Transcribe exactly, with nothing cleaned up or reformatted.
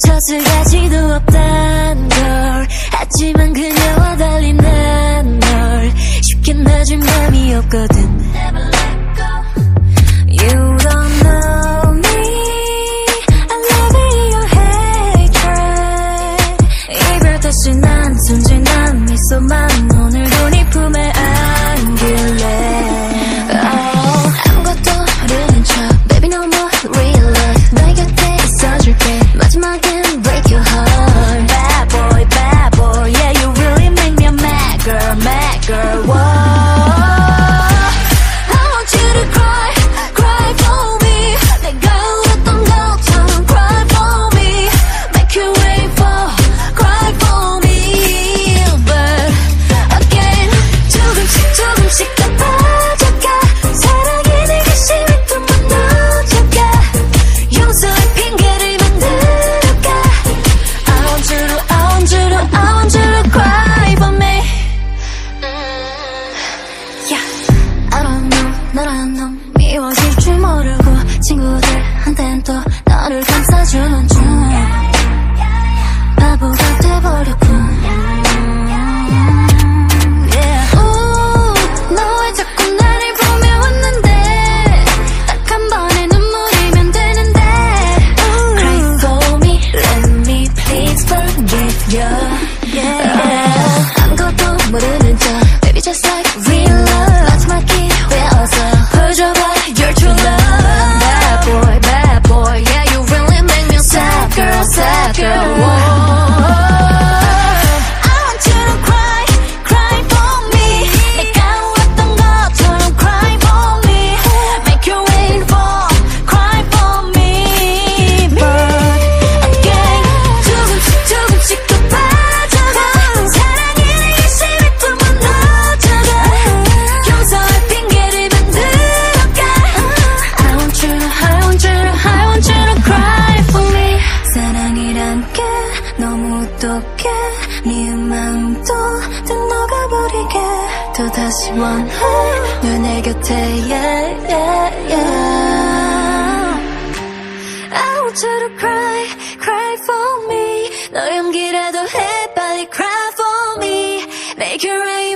저수가지도 없단 걸 하지만 그녀와 달리 난 널 쉽게 놔줄 맘이 없거든. Never let go. You don't know me. I love your hatred. 이별 다시 난 순진한 미소만 오늘도 네 품에 안길래. Oh, 아무것도 모르는 척 Baby no more real love. 너의 곁에 있어줄게. 마지막엔 break your heart. Bad boy, bad boy. Yeah, you really make me a mad girl, mad girl. Whoa. 미워질 줄 모르고 친구들한텐 또 너를 감싸주는 중 바보가 돼버렸군. Yeah. 오, 너 왜 자꾸 나를 보며 웃는데 딱 한 번의 눈물이면 되는데. Ooh. Cry for me, let me please forgive you. Yeah. Yeah. 아무것도 모르는 척 Baby just like real love. 마지막 기회 어서 보여줘봐. You're true love. Bad boy, bad boy. Yeah, you really make me a sad girl, sad girl. Whoa. I want you to cry, cry for me. 내가 울었던 것처럼 cry for me. Make you wait for, cry for me. But again, 조금씩 조금씩 더 빠져가. 사랑이 내게 심히 또 무너져가. 용서할 핑계를 만들어가. I want you to, I want you to, I want you to cry for me. 사랑이란 게 너무 똑해. 미운 마음도 다 녹아버리게. 또다시 원해 널 내 곁에. Yeah, yeah, yeah. I want you to cry, cry for me. 너 연기라도 해 빨리 cry for me. Make it rain.